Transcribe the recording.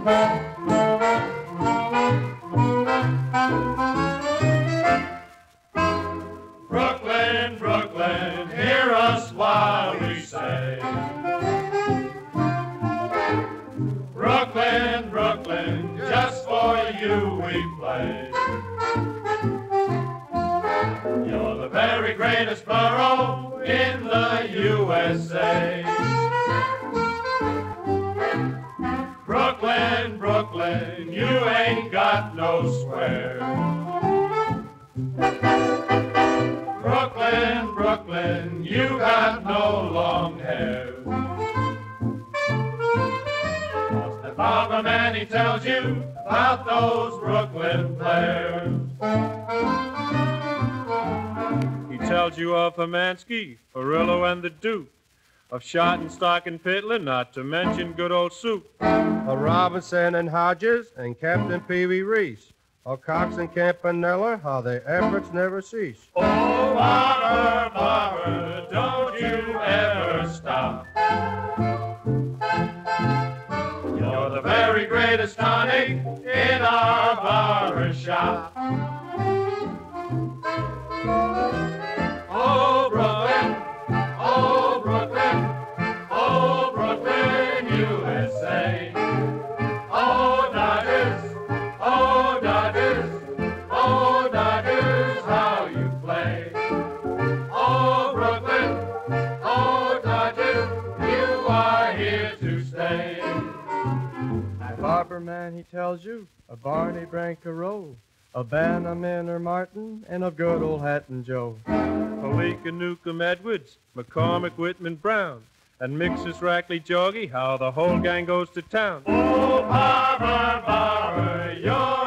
Brooklyn, Brooklyn, hear us while we say. Brooklyn, Brooklyn, just for you we play. You're the very greatest borough in the USA. Brooklyn, Brooklyn, you ain't got no square. Brooklyn, Brooklyn, you got no long hair. 'Cause the barber man, he tells you about those Brooklyn players. He tells you of Hermansky, Furillo, and the Duke, of Schottenstock and Pitler, not to mention good old Soup. Of Robinson and Hodges and Captain Pee Wee Reese, of Cox and Campanella, how their efforts never cease. Oh, barber, barber, don't you ever stop. You're the very greatest tonic in our barber shop. Oh, Brooklyn, oh, Brooklyn, oh, Brooklyn, USA. Oh, Dodgers, oh, Dodgers, oh, Dodgers, how you play. Oh, Brooklyn, oh, Dodgers, you are here to stay. The barber man, he tells you of Barney Branca Row, of Bannerman or Martin, and of good old Hatton Joe. Palica, Newcomb, Edwards, McCormick, Whitman, Brown, and Mixus, Rackley, Jorgie, how the whole gang goes to town. Oh, barber, barber, you're